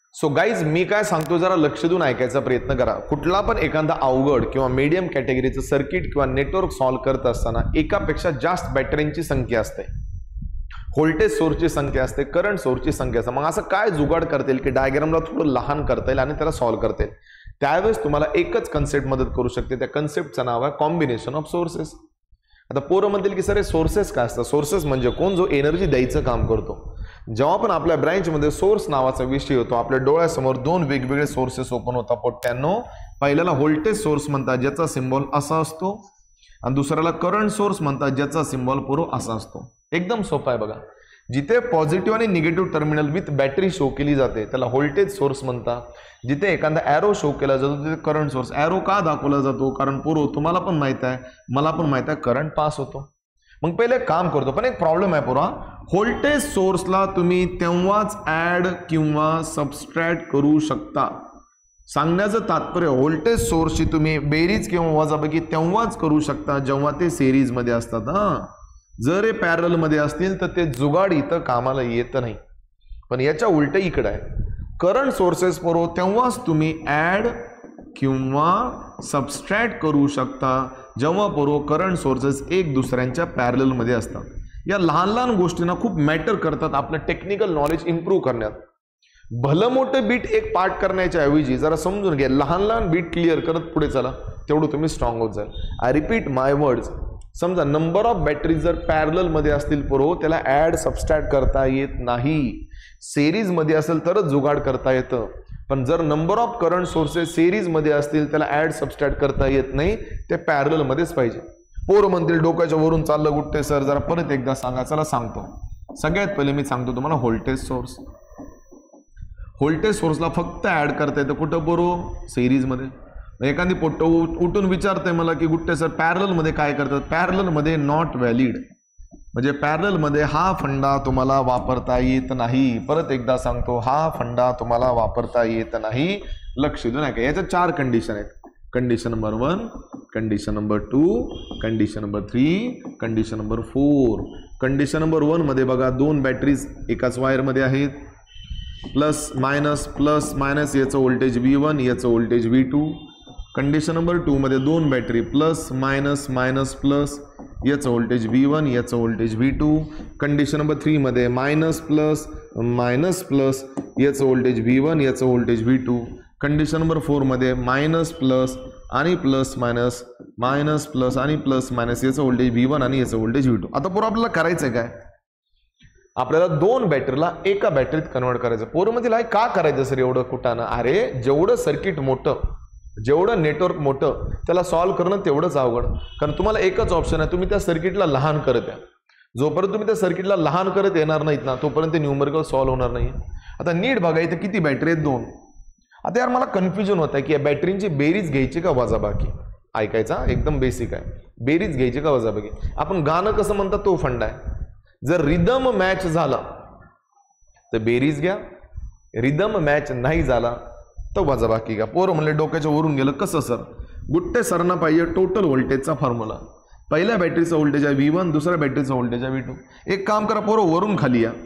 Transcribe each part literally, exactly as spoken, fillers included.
So guys मी काय सांगतो जरा लक्ष देऊन ऐकायचा प्रयत्न करा. कुठला पण एखादा अवघड किंवा मीडियम कॅटेगरीचं सर्किट किंवा नेटवर्क सॉल्व्ह करत असताना एकापेक्षा जास्त बॅटरींची संख्या असते, व्होल्टेज सोर्सची संख्या असते, करंट सोर्सची संख्या असते. मग असं काय जुगाड करता येईल की डायग्रामला थोडं लहान करता येईल आणि त्याला सॉल्व्ह करता येईल. त्यावेळेस तुम्हाला एकच कन्सेप्ट मदत करू शकते. त्या कन्सेप्टचं नाव आहे कॉम्बिनेशन ऑफ सोर्सेस. आता पोरं म्हणतील की सर हे सोर्सेस काय असतात? सोर्सेस म्हणजे कोण जो एनर्जी द्यायचं काम करतो. जेव्हा पण आपल्या ब्रँचमध्ये सोर्स नावाचा विषय होतो आपल्या डोळ्यासमोर दोन वेगवेगळे सोर्सेस ओपन होतात पोट्ट्यांनो. पहिल्याला व्होल्टेज सोर्स म्हणतात ज्याचा सिम्बॉल असा असतो आणि दुसऱ्याला करंट सोर्स म्हणतात ज्याचा सिम्बॉल पुरो असा असतो. एकदम सोपा आहे बघा. जिथे पॉझिटिव्ह आणि negative terminal with battery show केली जाते त्याला व्होल्टेज सोर्स म्हणतात. जिथे एखादा ॲरो शो केला जातो तिथे करंट सोर्स. ॲरो का दाखवला जातो? कारण पुरो तुम्हाला पण माहित आहे मला पण माहित आहे करंट पास होतो. मग पहिले काम करतो पण एक प्रॉब्लेम आहे पुरा. व्होल्टेज सोर्सला तुम्ही तेव्हाच ऍड किंवा सबस्ट्रॅक्ट करू शकता. सांगण्याचं तात्पर्य व्होल्टेज सोर्सची तुम्ही बेरीज किंवा वजाबाकी तेव्हाच करू शकता जेव्हा ते सिरीज मध्ये असतात. हा जर हे पॅरल मध्ये असतील तर ते जुगाड इथं कामाला येत नाही. पण याच्या उलट इकडे आहे. करंट सोर्सेस पुरो तेव्हाच तुम्ही ऍड किंवा सबस्ट्रॅक्ट करू शकता जेव्हा पुरो करंट सोर्सेस एक दुसऱ्यांच्या पॅरल मध्ये असतात. या लहान लहान गोष्टींना खूप मॅटर करतात आपलं टेक्निकल नॉलेज इम्प्रूव्ह करण्यात. भलं मोठं बीट एक पार्ट करण्याच्या ऐवजी जरा समजून घ्या, लहान लहान बीट क्लिअर करत पुढे चला, तेवढं तुम्ही स्ट्रॉंग होत जाल. I repeat my words. समजा नंबर ऑफ बॅटरी जर पॅरल मध्ये असतील पुरो त्याला ऍड सबस्ट्रॅक्ट करता येत नाही. सिरीज मध्ये असेल तरच जुगाड करता येतं. पण जर number of current sources series मध्ये असतील त्याला ऍड सबस्ट्रॅक्ट करता येत नाही. ते पॅरल मध्येच पाहिजे. पोरं म्हणतील डोक्याच्या वरून चाललं गुट्टे सर, जरा परत एकदा सांगा. चला सांगतो. सगळ्यात पहिले मी सांगतो तुम्हाला व्होल्टेज सोर्स. व्होल्टेज सोर्सला फक्त ऍड करता येतं कुठं पोरो? सिरीज मध्ये. एखादी पोट्ट उठून विचारतंय मला की गुट्टे सर पॅरल मध्ये काय करतात? पॅरल मध्ये नॉट व्हॅलिड. म्हणजे पॅरल मध्ये हा फंडा तुम्हाला वापरता येत नाही. परत एकदा सांगतो, हा फंडा तुम्हाला वापरता येत नाही. लक्ष देऊ नका. याच्या चार कंडिशन आहेत. Condition number one, condition number two, condition number three, condition number four. Condition number one मध्ये बघा दोन बॅटरीज एकाच वायर मध्ये आहेत. प्लस मायनस प्लस मायनस याचं व्होल्टेज व्ही वन याचं voltage V two. Condition number two मध्ये दोन battery plus minus minus plus याचं व्होल्टेज व्ही वन याचं voltage V two. Condition number three मध्ये मायनस प्लस मायनस प्लस याचं voltage V one याचं voltage V two. Condition number four मध्ये minus plus आणि plus minus minus plus आणि plus minus याचं voltage V one आणि याचं व्होल्टेज व्ही टू. आता पुढे आपल्याला करायचंय काय? आपल्याला दोन बॅटरीला एका बॅटरीत कन्वर्ट करायचं. पोरं म्हणजे काय का करायचं सर एवढं कुठानं? अरे जेवढं सर्किट मोठं, जेवढं नेटवर्क मोठं त्याला सॉल्व्ह करणं तेवढंच अवघड. कारण तुम्हाला एकच ऑप्शन आहे, तुम्ही त्या सर्किटला लहान करत आहे. जोपर्यंत तुम्ही त्या सर्किटला लहान करत येणार नाहीत ना तोपर्यंत न्यूमरिकल सॉल्व्ह होणार नाही. आता नीट बघा इथे किती बॅटरी आहेत? दोन. आता यार मला कन्फ्युजन होत आहे की या बॅटरींची बेरीज घ्यायची का वजाबाकी? ऐकायचा एकदम बेसिक आहे. बेरीज घ्यायची का वजाबाकी? आपण गाणं कसं म्हणतात तो फंडा आहे. जर रिदम मॅच झाला तर बेरीज घ्या, रिदम मॅच नाही झाला तर वजाबाकी घ्या. पोरं म्हणले डोक्याच्या वरून गेलं. कसं सर? गुट्टे सरना पाहिजे टोटल व्होल्टेजचा फॉर्म्युला. पहिल्या बॅटरीचा व्होल्टेज आहे व्ही वन, दुसऱ्या बॅटरीचा व्होल्टेज आहे व्ही टू. एक काम करा पोरं, वरून खाली या.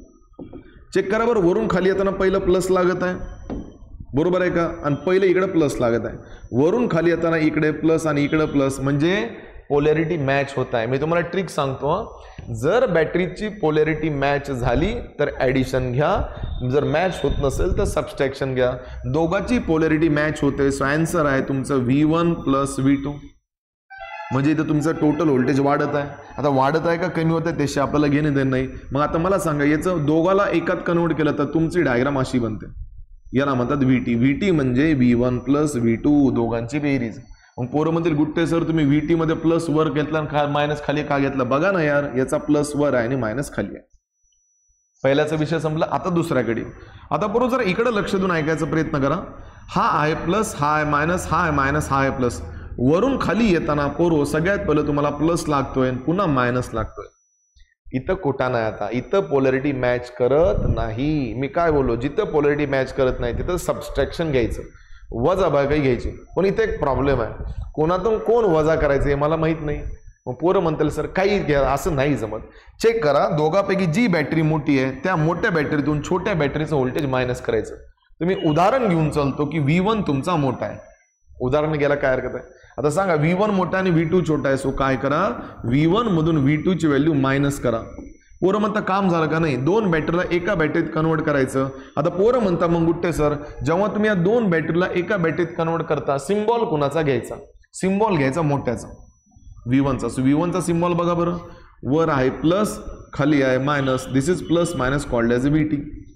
चेक करा बरं, वरून खाली येताना पहिलं प्लस लागत आहे बरोबर आहे का? आणि पहिले इकडे प्लस लागत आहे. वरून खाली येताना इकडे प्लस आणि इकडे प्लस म्हणजे पोलॅरिटी मॅच होत आहे. मी तुम्हाला ट्रिक सांगतो. जर बॅटरीची पोलॅरिटी मॅच झाली तर ॲडिशन घ्या, जर मॅच होत नसेल तर सबस्ट्रॅक्शन घ्या. दोघांची पोलॅरिटी मॅच होते. सो आन्सर आहे तुमचं V one plus V two. म्हणजे इथं तुमचं टोटल व्होल्टेज वाढत आहे. आता वाढत आहे का कमी होत आहे त्याशी आपल्याला घेणे देणं नाही. मग आता मला सांगा याचं दोघाला एकात कन्वर्ट केलं तर तुमची डायग्राम अशी बनते. याला म्हणतात व्ही टी. व्ही टी म्हणजे V one plus V two दोघांची बेरीज. मग पोरं म्हणतील गुट्टे सर तुम्ही व्ही टी मध्ये प्लस वर घेतला आणि मायनस खाली का घेतला? बघा ना यार, याचा प्लस वर आहे आणि मायनस खाली आहे. पहिल्याचा विषय संपला. आता दुसऱ्याकडे. आता बरोबर जरा इकडे लक्ष देऊन ऐकायचा प्रयत्न करा. हा आहे प्लस, हा आहे मायनस, हा आहे मायनस, हा आहे प्लस. वरून खाली येताना पोरो सगळ्यात पहिलं तुम्हाला प्लस लागतोय पुन्हा मायनस लागतोय. इथं कुठा नाही. आता इथं पोलॅरिटी मॅच करत नाही. मी काय बोललो? जिथं पोलॅरिटी मॅच करत नाही तिथं सबस्ट्रॅक्शन घ्यायचं, वजाबाकी घ्यायची. पण इथे एक प्रॉब्लेम आहे, कोणातून कोण वजा करायचं हे मला माहित नाही. मग पोरं म्हणतील सर काही घ्या, असं नाही जमत. चेक करा, दोघांपैकी जी बॅटरी मोठी आहे त्या मोठ्या बॅटरीतून छोट्या बॅटरीचं व्होल्टेज मायनस करायचं. तुम्ही उदाहरण घेऊन चालतो की व्ही वन तुमचा मोठा आहे, उदाहरण घ्यायला काय हरकत आहे. आता सांगा व्ही वन मोठा आणि व्ही टू छोटा आहे, सो काय करा व्ही वन मधून व्ही टू ची व्हॅल्यू मायनस करा. पोरं म्हणता काम झालं का नाही, दोन बॅटरीला एका बॅटरीत कन्वर्ट करायचं. आता पोरं म्हणता मग गुट्टे सर जेव्हा तुम्ही या दोन बॅटरीला एका बॅटरीत कन्वर्ट करता सिम्बॉल कुणाचा घ्यायचा, सिम्बॉल घ्यायचा मोठ्याचा व्ही वनचा. सो व्ही वनचा सिम्बॉल बघा बरं, वर आहे प्लस खाली आहे minus, this is plus minus called as V T.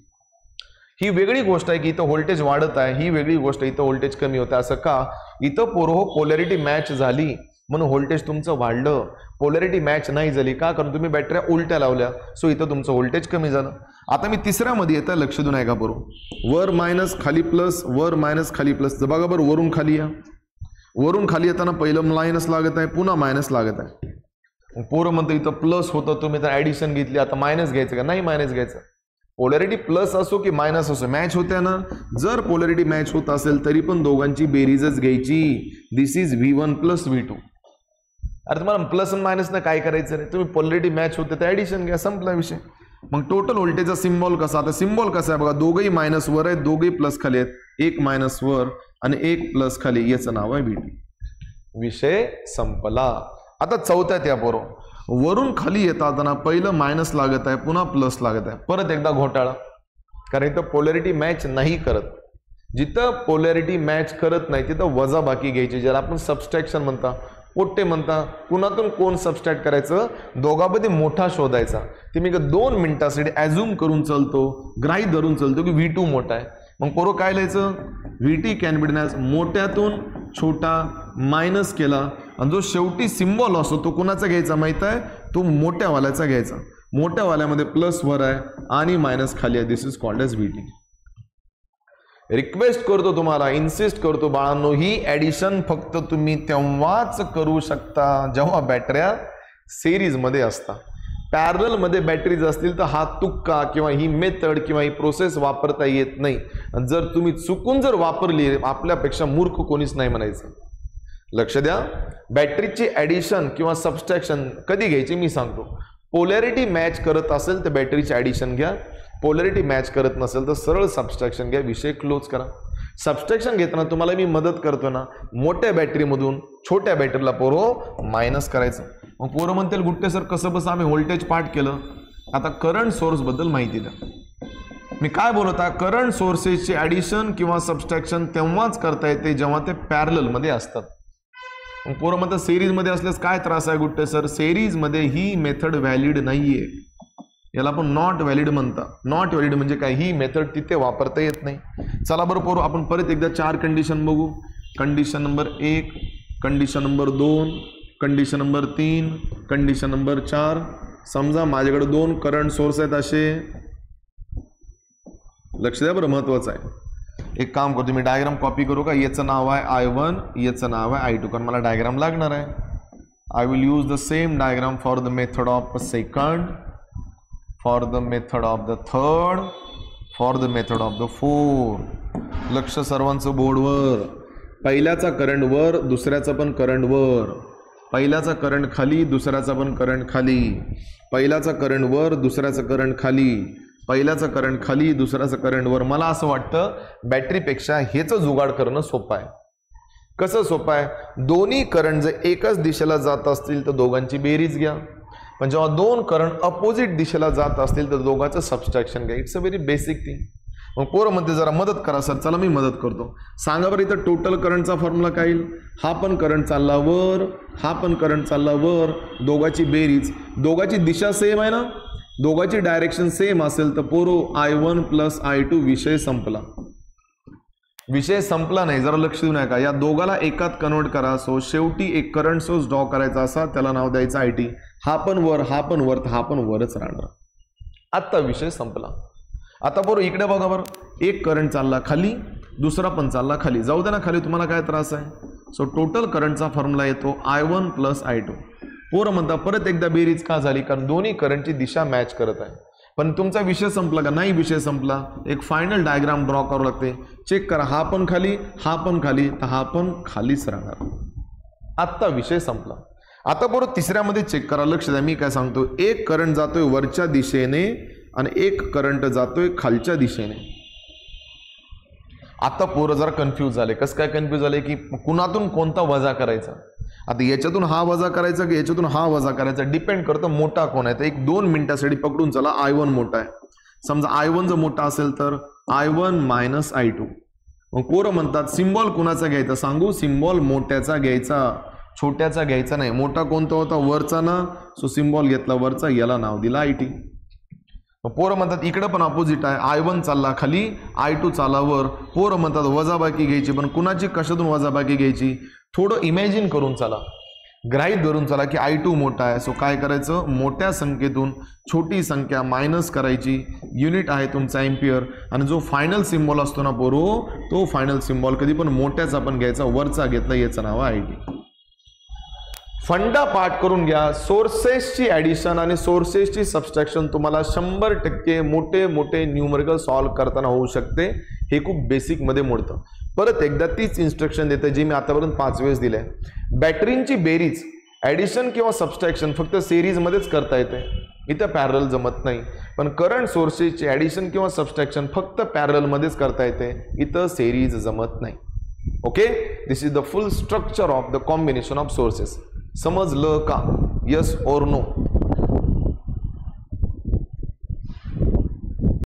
ही वेगळी गोष्ट आहे की इथं व्होल्टेज वाढत आहे, ही वेगळी गोष्ट आहे इथं व्होल्टेज कमी होतं. असं का, इथं पोरहो पोलॅरिटी मॅच झाली म्हणून व्होल्टेज तुमचं वाढलं, पोलॅरिटी मॅच नाही झाली का, कारण तुम्ही बॅटऱ्या उलट्या लावल्या, सो इथं तुमचं व्होल्टेज कमी झालं. आता मी तिसऱ्यामध्ये येतं, लक्ष देऊन ऐका पोरं, वर मायनस खाली प्लस, वर मायनस खाली प्लस. बघा बरं वरून खाली या, वरून खाली येताना पहिलं मायनस लागत आहे पुन्हा मायनस लागत आहे. पोरं म्हणतं इथं प्लस होतं, तुम्ही तर ॲडिशन घेतली, आता मायनस घ्यायचं का, नाही मायनस घ्यायचं. पोलॅरिटी प्लस असो की मायनस असो मॅच होत्या ना, जर पोलॅरिटी मॅच होत असेल तरी पण दोघांची बेरीजच घ्यायची. This is V one plus V two. अरे तुम्हाला प्लस आणि मायनस ना काय करायचं रे, तुम्ही पोलॅरिटी मॅच होते तर ॲडिशन घ्या, संपला विषय. मग टोटल व्होल्टेजचा सिम्बॉल कसा, आता सिम्बॉल कसा आहे बघा, दोघंही मायनस वर आहेत, दोघंही प्लस खाली आहेत, एक मायनस वर आणि एक प्लस खाली, याचं नाव आहे व्ही टी. विषय संपला. आता चौथ्यात या पोरो, वरून खाली येताना पहिलं मायनस लागत आहे पुन्हा प्लस लागत आहे, परत एकदा घोटाळा, कारण इथं पोलॅरिटी मॅच नाही करत. जिथं पोलॅरिटी मॅच करत नाही तिथं वजा बाकी घ्यायची, ज्याला आपण सबस्ट्रॅक्शन म्हणता, पोट्टे म्हणता. कुणातून कोण सबस्ट्रॅक्ट करायचं, दोघांमध्ये मोठा शोधायचा. ते मी दोन मिनिटासाठी ॲझ्युम करून चालतो, ग्राही धरून चालतो की व्ही टू मोठा आहे. मग पोरो काय लिहायचं, V T can be denies मोठ्यातून छोटा मायनस केला, आणि जो शेवटी सिम्बॉल असतो तो कुणाचा घ्यायचा माहित आहे, तो मोठ्या वाल्याचा घ्यायचा. मोठ्या वाल्यामध्ये प्लस वर आहे आणि मायनस खाली आहे, this is called as V T. Request करतो तुम्हाला, इन्सिस्ट करतो बाळांनो, ही ॲडिशन फक्त तुम्ही तेव्हाच करू शकता जेव्हा बॅटऱ्या सिरीजमध्ये असतात. पॅरलमध्ये बॅटरीज असतील तर हा तुक्का किंवा ही मेथड किंवा ही प्रोसेस वापरता येत नाही. जर तुम्ही चुकून जर वापरली, आपल्यापेक्षा मूर्ख कोणीच नाही म्हणायचं. लक्ष द्या, बॅटरीची ॲडिशन किंवा सबस्ट्रॅक्शन कधी घ्यायची मी सांगतो. पोलॅरिटी मॅच करत असेल तर बॅटरीची ॲडिशन घ्या, पोलॅरिटी मॅच करत नसेल तर सरळ सबस्ट्रॅक्शन घ्या, विषय क्लोज करा. सबस्ट्रॅक्शन घेताना तुम्हाला मी मदत करतो ना, मोठ्या बॅटरीमधून छोट्या बॅटरीला पोरो मायनस करायचं. मग पोरं म्हणतील गुट्टे सर कसं बस आम्ही व्होल्टेज पाठ केलं. आता करंट सोर्स बद्दल माहिती द्या. मी काय बोलत आहे, करंट सोर्सेसची ॲडिशन किंवा सबस्ट्रॅक्शन तेव्हाच करता येते जेव्हा ते पॅरललमध्ये असतात. मग पोरं म्हणतात सिरीजमध्ये असल्यास काय त्रास आहे गुट्टे सर, सिरीजमध्ये ही मेथड व्हॅलिड नाहीये, याला आपण नॉट व्हॅलिड म्हणता. नॉट व्हॅलिड म्हणजे काय, ही मेथड तिथे वापरता येत नाही. चला बरं पोरं आपण परत एकदा चार कंडिशन बघू. कंडिशन नंबर एक, कंडिशन नंबर दोन, कंडिशन नंबर तीन, कंडिशन नंबर चार. समजा माझ्याकडे दोन करंट सोर्स आहेत असे, लक्ष द्या बरं महत्वाचं आहे. एक काम करतो मी, डायग्राम कॉपी करू का, याचं नाव आहे आय वन, याचं नाव आहे आय टू, कारण मला डायग्राम लागणार आहे. I will use the same diagram for the method of second, for the method of the third, for the method of the fourth. लक्ष सर्वांचं बोर्डवर. पहिल्याचा करंट वर, दुसऱ्याचा पण करंट वर. पहिल्याचा करंट खाली, दुसऱ्याचा पण करंट खाली. पहिल्याचा करंट वर, दुसऱ्याचा करंट खाली. पहिल्याचं करंट खाली, दुसऱ्याचं करंट वर. मला असं वाटतं बॅटरीपेक्षा हेच जुगाड करणं सोपं आहे. कसं सोपं आहे, दोन्ही करंट जर एकच दिशेला जात असतील तर दोघांची बेरीज घ्या, पण जेव्हा दोन करंट अपोजिट दिशेला जात असतील तर दोघांचं सबस्ट्रॅक्शन घ्या. It's a very basic thing. मग पोरं म्हणते जरा मदत करा सर, चला मी मदत करतो. सांगा बरं इथं टोटल करंटचा फॉर्म्युला काय येईल. हा पण करंट चालला वर, हा पण करंट चालला वर, दोघांची बेरीज. दोघांची दिशा सेम आहे ना, दोघांची डायरेक्शन सेम असेल तर पोरो I one plus I two, विषय संपला. विषय संपला नाही, जरा लक्ष देऊ नका. या दोघाला एकात कन्वर्ट करा. सो शेवटी एक करंट सोर्स ड्रॉ करायचा असा, त्याला नाव द्यायचं आय टी. हा पण वर, हा पण वर, हा पण वरच राहणार. आता विषय संपला. आता बरोबर इकडे बघा बरं, एक करंट चालला खाली, दुसरा पण चालला खाली. जाऊ दे ना खाली, तुम्हाला काय त्रास आहे. सो टोटल करंटचा फॉर्म्युला येतो I one plus I two. पोरं म्हणता परत एकदा बेरीज का झाली, कारण दोन्ही करंटची दिशा मॅच करत आहे. पण तुमचा विषय संपला का, नाही विषय संपला. एक फायनल डायग्राम ड्रॉ करावं लागते. चेक करा, हा पण खाली, हा पण खाली, तर हा पण खालीच राहणार. आत्ता विषय संपला. आता बरोबर तिसऱ्यामध्ये चेक करा, लक्ष द्या मी काय सांगतो. एक करंट जातोय वरच्या दिशेने आणि एक करंट जातोय खालच्या दिशेने. आता पोरं जरा कन्फ्यूज झाले. कसं काय कन्फ्यूज झाले की कुणातून कोणता वजा करायचा. आता याच्यातून हा वजा करायचा की याच्यातून हा वजा करायचा डिपेंड करतं मोठा कोण आहे. तर एक दोन मिनिटासाठी पकडून चला आय वन मोठा आहे. समजा आय वन जर मोठा असेल तर I one minus I two. मग पोरं म्हणतात सिम्बॉल कुणाचा घ्यायचा. सांगू सिम्बॉल मोठ्याचा घ्यायचा, छोट्याचा घ्यायचा नाही. मोठा कोणता होता वरचा ना, सो सिम्बॉल घेतला वरचा, याला नाव दिला आय टी. पोरं म्हणतात इकडे पण अपोजिट आहे. आय वन चालला खाली, आय टू चालला वर. पोरं म्हणतात वजाबाकी घ्यायची, पण कुणाची कशातून वजाबाकी घ्यायची. थोडं इमॅजिन करून चला, ग्राह्य धरून चला की आय टू मोठा आहे. सो काय करायचं, मोठ्या संख्येतून छोटी संख्या मायनस करायची. युनिट आहे तुमचा एम्पियर. आणि जो फायनल सिम्बॉल असतो ना पोरो, तो फायनल सिम्बॉल कधी पण मोठ्याचा पण घ्यायचा, वरचा घेतला, याचं नाव आहे आय टी. फंडा पाठ करून घ्या. सोर्सेसची ॲडिशन आणि सोर्सेसची सबस्ट्रॅक्शन तुम्हाला शंभर टक्के मोठे मोठे न्यूमरिकल सॉल्व करताना होऊ शकते. हे खूप बेसिकमध्ये मोडतं. परत एकदा तीच इन्स्ट्रक्शन देते जी मी आतापर्यंत पाच वेळेस दिले. बॅटरींची बेरीज ॲडिशन किंवा सबस्ट्रॅक्शन फक्त सिरीजमध्येच करता येते, इथं पॅरल जमत नाही. पण करंट सोर्सेसची ॲडिशन किंवा सबस्ट्रॅक्शन फक्त पॅरलमध्येच करता येते, इथं सिरीज जमत नाही. Okay, this is the full structure of the combination of sources. समजलं का? यस और नो?